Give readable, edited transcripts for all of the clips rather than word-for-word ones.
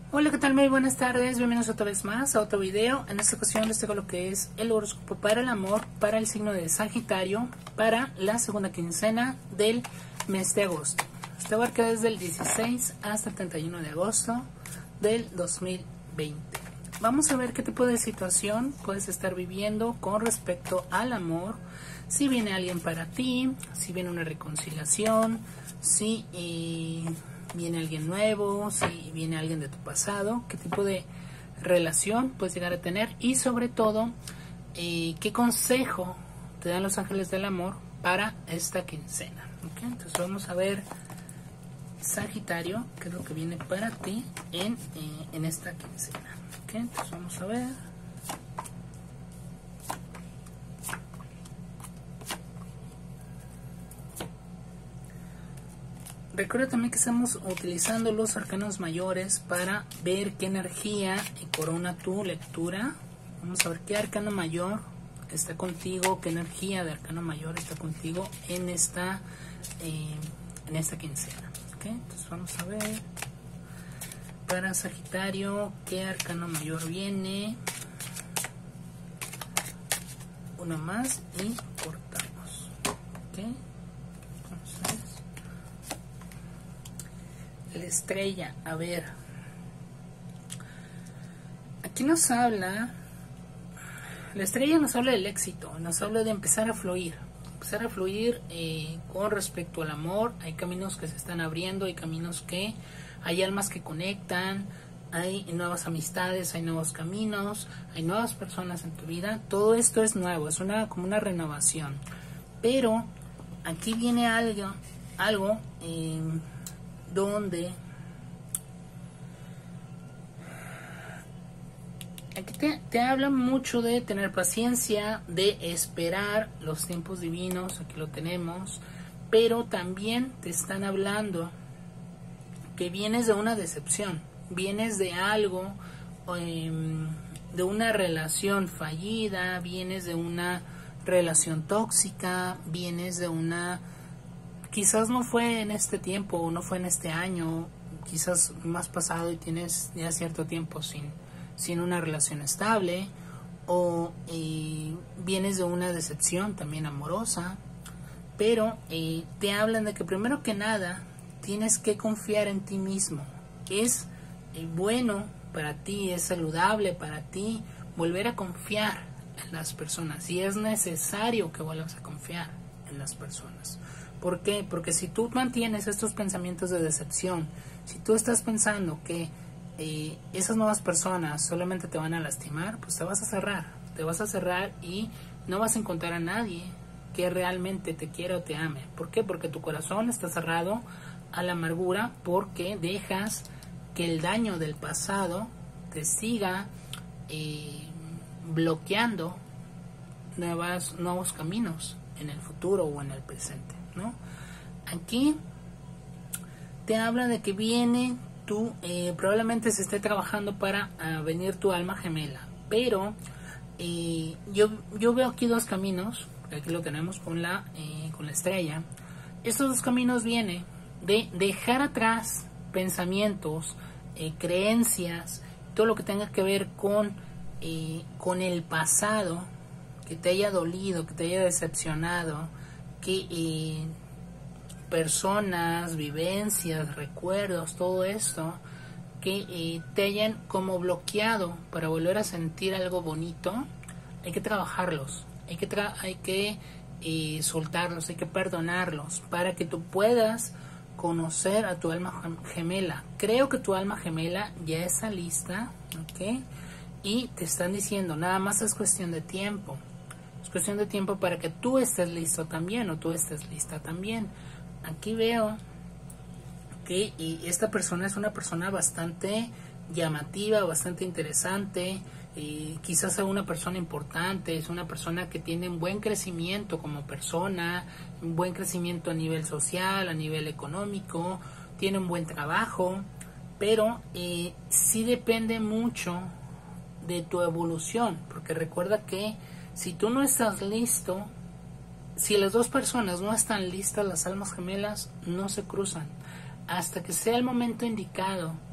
Hola, ¿qué tal? Muy buenas tardes, bienvenidos otra vez más a otro video. En esta ocasión les traigo lo que es el horóscopo para el amor, para el signo de Sagitario, para la segunda quincena del mes de agosto. Este abarca desde el 16 hasta el 31 de agosto del 2020. Vamos a ver qué tipo de situación puedes estar viviendo con respecto al amor. Si viene alguien para ti, si viene una reconciliación, si viene alguien nuevo, si viene alguien de tu pasado, qué tipo de relación puedes llegar a tener y sobre todo qué consejo te dan los ángeles del amor para esta quincena. ¿Okay? Entonces vamos a ver, Sagitario, qué es lo que viene para ti en esta quincena. ¿Okay? Entonces vamos a ver. Recuerda también que estamos utilizando los arcanos mayores para ver qué energía corona tu lectura. Vamos a ver qué arcano mayor está contigo, qué energía de arcano mayor está contigo en esta quincena. ¿Okay? Entonces vamos a ver para Sagitario qué arcano mayor viene. Uno más y cortamos. ¿Okay? La estrella, a ver, aquí nos habla, la estrella nos habla del éxito, nos habla de empezar a fluir con respecto al amor. Hay caminos que se están abriendo, hay caminos que, hay almas que conectan, hay nuevas amistades, hay nuevos caminos, hay nuevas personas en tu vida. Todo esto es nuevo, es como una renovación, pero aquí viene algo donde aquí te habla mucho de tener paciencia, de esperar los tiempos divinos. Aquí lo tenemos, pero también te están hablando que vienes de una decepción, vienes de algo, de una relación fallida, vienes de una relación tóxica, vienes de una, quizás no fue en este tiempo o no fue en este año, quizás más pasado y tienes ya cierto tiempo sin una relación estable, o vienes de una decepción también amorosa, pero te hablan de que primero que nada tienes que confiar en ti mismo. Es bueno para ti, es saludable para ti volver a confiar en las personas, y es necesario que vuelvas a confiar en las personas. ¿Por qué? Porque si tú mantienes estos pensamientos de decepción, si tú estás pensando que esas nuevas personas solamente te van a lastimar, pues te vas a cerrar y no vas a encontrar a nadie que realmente te quiera o te ame. ¿Por qué? Porque tu corazón está cerrado a la amargura, porque dejas que el daño del pasado te siga bloqueando nuevos caminos en el futuro o en el presente, ¿no? Aquí te habla de que viene probablemente se esté trabajando para venir tu alma gemela, pero yo veo aquí dos caminos. Aquí lo tenemos con la estrella. Estos dos caminos vienen de dejar atrás pensamientos, creencias, todo lo que tenga que ver con el pasado, que te haya dolido, que te haya decepcionado, que personas, vivencias, recuerdos, todo esto que te hayan como bloqueado para volver a sentir algo bonito. Hay que trabajarlos, hay que soltarlos, hay que perdonarlos para que tú puedas conocer a tu alma gemela. Creo que tu alma gemela ya está lista, ¿ok? Y te están diciendo, nada más es cuestión de tiempo. Es cuestión de tiempo para que tú estés listo también, o tú estés lista también. Aquí veo que esta persona es una persona bastante llamativa, bastante interesante, quizás sea una persona importante, es una persona que tiene un buen crecimiento como persona, un buen crecimiento a nivel social, a nivel económico, tiene un buen trabajo, pero sí depende mucho de tu evolución, porque recuerda que si tú no estás listo, si las dos personas no están listas, las almas gemelas no se cruzan hasta que sea el momento indicado,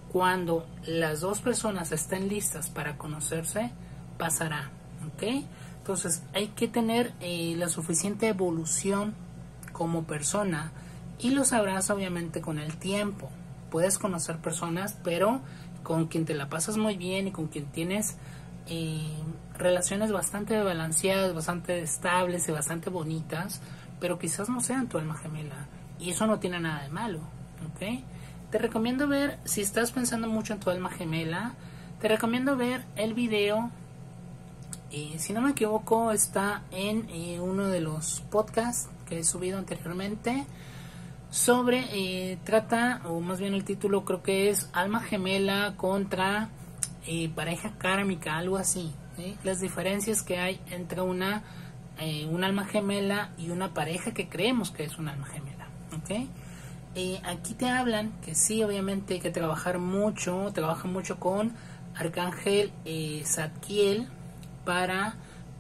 cuando las dos personas estén listas para conocerse, pasará, ¿ok? Entonces hay que tener la suficiente evolución como persona, y lo sabrás obviamente con el tiempo. Puedes conocer personas, pero con quien te la pasas muy bien y con quien tienes relaciones bastante balanceadas, bastante estables y bastante bonitas, pero quizás no sean tu alma gemela, y eso no tiene nada de malo, ¿ok? Te recomiendo ver, si estás pensando mucho en tu alma gemela, te recomiendo ver el video, si no me equivoco está en uno de los podcasts que he subido anteriormente, sobre, trata, o más bien el título creo que es Alma Gemela contra pareja kármica, algo así, las diferencias que hay entre un alma gemela y una pareja que creemos que es un alma gemela, ¿ok? Aquí te hablan que sí, obviamente hay que trabaja mucho con Arcángel Zadkiel para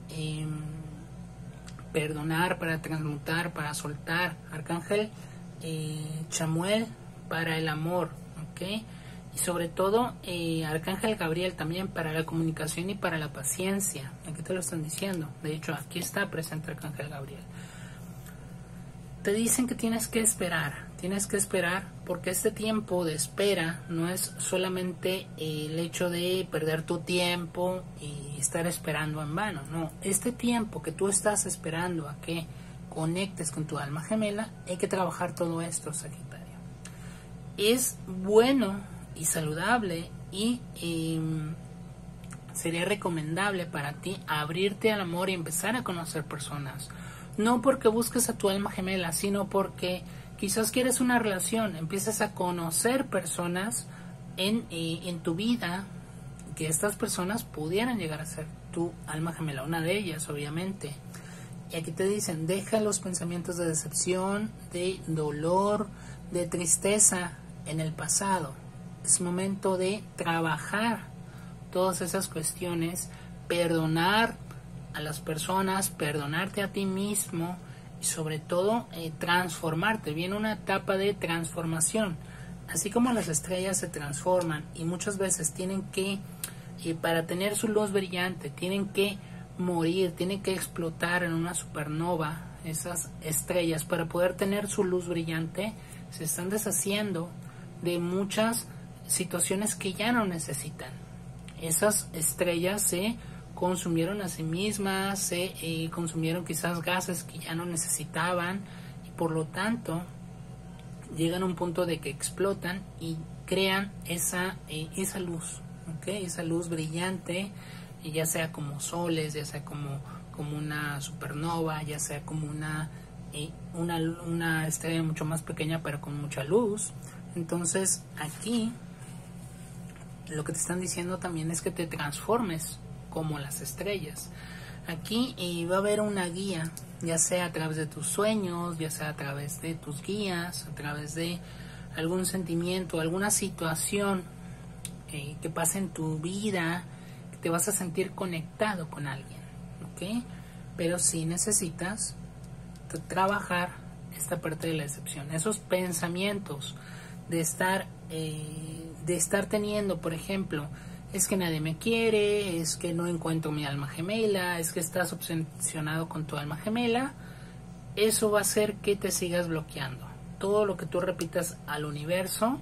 perdonar, para transmutar, para soltar. Arcángel Chamuel para el amor, ¿ok? Y sobre todo Arcángel Gabriel también para la comunicación y para la paciencia. Aquí te lo están diciendo. De hecho, aquí está presente Arcángel Gabriel. Te dicen que tienes que esperar porque este tiempo de espera no es solamente el hecho de perder tu tiempo y estar esperando en vano, no, este tiempo que tú estás esperando a que conectes con tu alma gemela, hay que trabajar todo esto, Sagitario. Es bueno y saludable y sería recomendable para ti abrirte al amor y empezar a conocer personas. No porque busques a tu alma gemela, sino porque quizás quieres una relación, empiezas a conocer personas en tu vida, que estas personas pudieran llegar a ser tu alma gemela, una de ellas obviamente. Y aquí te dicen, deja los pensamientos de decepción, de dolor, de tristeza en el pasado. Es momento de trabajar todas esas cuestiones, perdonar a las personas, perdonarte a ti mismo y sobre todo transformarte. Viene una etapa de transformación, así como las estrellas se transforman y muchas veces tienen que, para tener su luz brillante, tienen que morir, tienen que explotar en una supernova. Esas estrellas, para poder tener su luz brillante, se están deshaciendo de muchas situaciones que ya no necesitan. Esas estrellas se consumieron a sí mismas, se consumieron quizás gases que ya no necesitaban y por lo tanto llegan a un punto de que explotan y crean esa luz, ¿okay? Esa luz brillante, ya sea como soles, ya sea como una supernova, ya sea como una estrella mucho más pequeña pero con mucha luz. Entonces aquí lo que te están diciendo también es que te transformes como las estrellas. Aquí va a haber una guía, ya sea a través de tus sueños, ya sea a través de tus guías, a través de algún sentimiento, alguna situación que pase en tu vida, que te vas a sentir conectado con alguien, ¿ok? Pero sí necesitas trabajar esta parte de la decepción, esos pensamientos de estar teniendo, por ejemplo, es que nadie me quiere, es que no encuentro mi alma gemela, es que estás obsesionado con tu alma gemela. Eso va a hacer que te sigas bloqueando. Todo lo que tú repitas al universo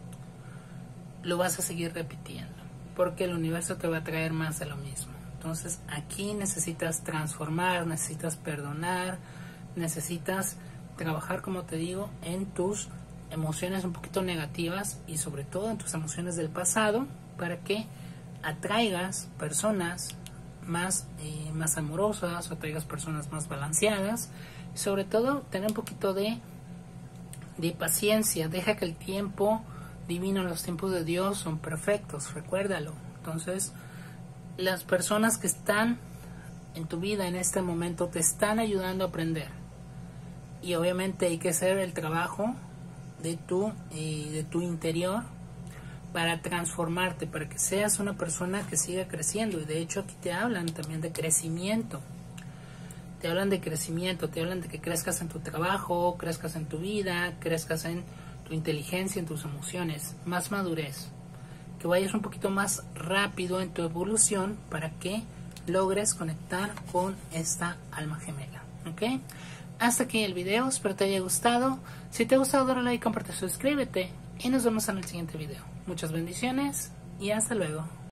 lo vas a seguir repitiendo, porque el universo te va a traer más de lo mismo. Entonces aquí necesitas transformar, necesitas perdonar, necesitas trabajar, como te digo, en tus emociones un poquito negativas y sobre todo en tus emociones del pasado, para que atraigas personas más amorosas, atraigas personas más balanceadas y sobre todo tener un poquito de paciencia. Deja que el tiempo divino, los tiempos de Dios son perfectos, recuérdalo. Entonces las personas que están en tu vida en este momento te están ayudando a aprender y obviamente hay que hacer el trabajo de tu interior para transformarte, para que seas una persona que siga creciendo. Y de hecho aquí te hablan también de crecimiento, te hablan de que crezcas en tu trabajo, crezcas en tu vida, crezcas en tu inteligencia, en tus emociones, más madurez. que vayas un poquito más rápido en tu evolución para que logres conectar con esta alma gemela. ¿Ok? Hasta aquí el video, espero te haya gustado. Si te ha gustado, dale like, comparte, suscríbete y nos vemos en el siguiente video. Muchas bendiciones y hasta luego.